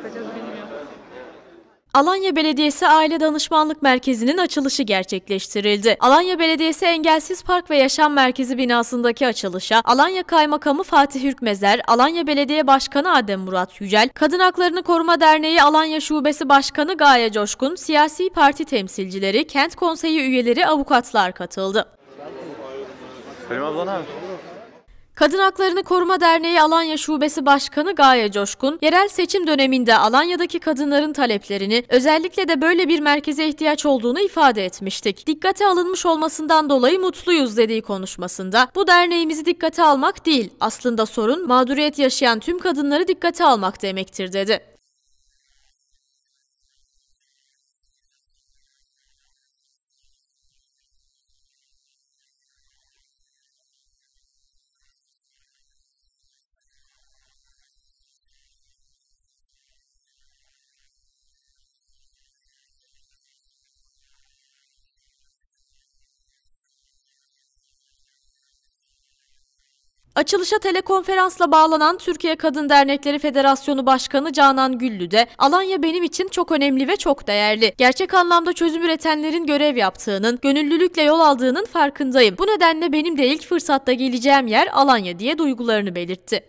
yapacağız bilmiyorum. Alanya Belediyesi Aile Danışmanlık Merkezi'nin açılışı gerçekleştirildi. Alanya Belediyesi Engelsiz Park ve Yaşam Merkezi binasındaki açılışa Alanya Kaymakamı Fatih Hürkmezer, Alanya Belediye Başkanı Adem Murat Yücel, Kadın Haklarını Koruma Derneği Alanya Şubesi Başkanı Gaye Coşkun, siyasi parti temsilcileri, kent konseyi üyeleri, avukatlar katıldı. Kadın Haklarını Koruma Derneği Alanya Şubesi Başkanı Gaye Coşkun, yerel seçim döneminde Alanya'daki kadınların taleplerini, özellikle de böyle bir merkeze ihtiyaç olduğunu ifade etmiştik. Dikkate alınmış olmasından dolayı mutluyuz dediği konuşmasında, bu derneğimizi dikkate almak değil, aslında sorun mağduriyet yaşayan tüm kadınları dikkate almak demektir dedi. Açılışa telekonferansla bağlanan Türkiye Kadın Dernekleri Federasyonu Başkanı Canan Güllü de Alanya benim için çok önemli ve çok değerli. Gerçek anlamda çözüm üretenlerin görev yaptığının, gönüllülükle yol aldığının farkındayım. Bu nedenle benim de ilk fırsatta geleceğim yer Alanya diye duygularını belirtti.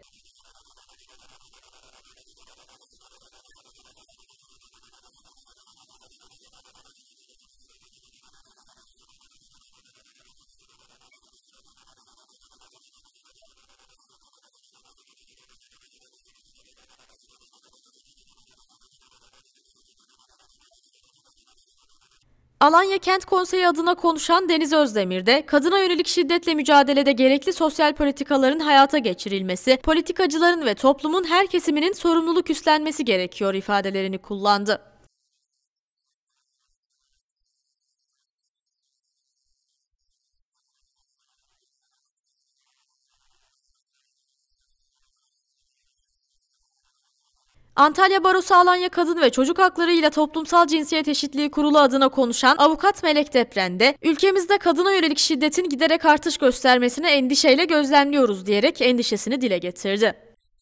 Alanya Kent Konseyi adına konuşan Deniz Özdemir de kadına yönelik şiddetle mücadelede gerekli sosyal politikaların hayata geçirilmesi, politikacıların ve toplumun her kesiminin sorumluluk üstlenmesi gerekiyor ifadelerini kullandı. Antalya Barosu Alanya Kadın ve Çocuk Hakları ile Toplumsal Cinsiyet Eşitliği Kurulu adına konuşan avukat Melek Depren de ülkemizde kadına yönelik şiddetin giderek artış göstermesini endişeyle gözlemliyoruz diyerek endişesini dile getirdi.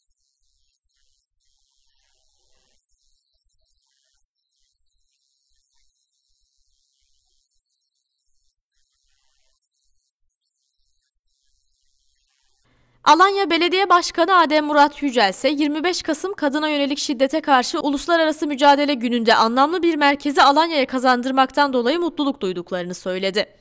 Alanya Belediye Başkanı Adem Murat Yücel ise 25 Kasım kadına yönelik şiddete karşı Uluslararası Mücadele Günü'nde anlamlı bir merkezi Alanya'ya kazandırmaktan dolayı mutluluk duyduklarını söyledi.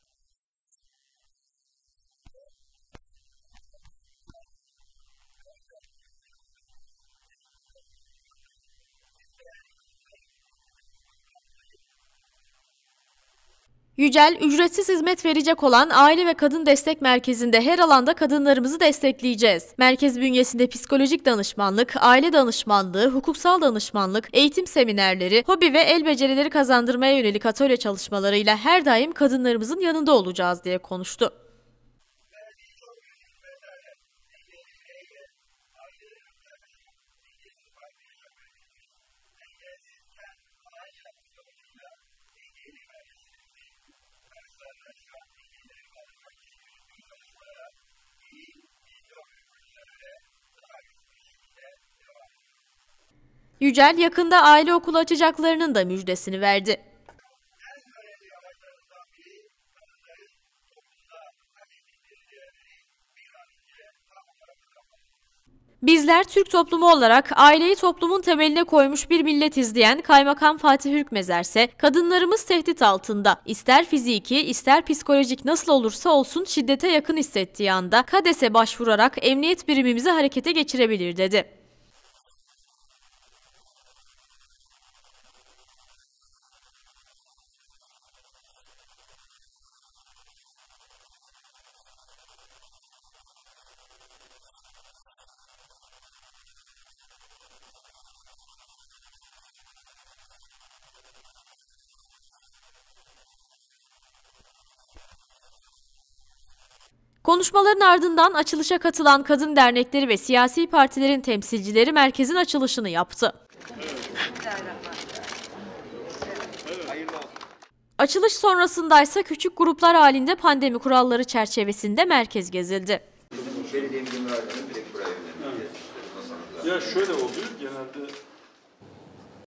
Yücel, ücretsiz hizmet verecek olan Aile ve Kadın Destek Merkezi'nde her alanda kadınlarımızı destekleyeceğiz. Merkez bünyesinde psikolojik danışmanlık, aile danışmanlığı, hukuksal danışmanlık, eğitim seminerleri, hobi ve el becerileri kazandırmaya yönelik atölye çalışmalarıyla her daim kadınlarımızın yanında olacağız diye konuştu. Yücel, yakında aile okulu açacaklarının da müjdesini verdi. Bizler Türk toplumu olarak aileyi toplumun temeline koymuş bir milletiz diyen Kaymakam Fatih Hürkmezer ise kadınlarımız tehdit altında. İster fiziki, ister psikolojik nasıl olursa olsun şiddete yakın hissettiği anda KADES'e başvurarak emniyet birimimizi harekete geçirebilir dedi. Konuşmaların ardından açılışa katılan kadın dernekleri ve siyasi partilerin temsilcileri merkezin açılışını yaptı. Açılış sonrasındaysa küçük gruplar halinde pandemi kuralları çerçevesinde merkez gezildi. Ya şöyle oluyor genelde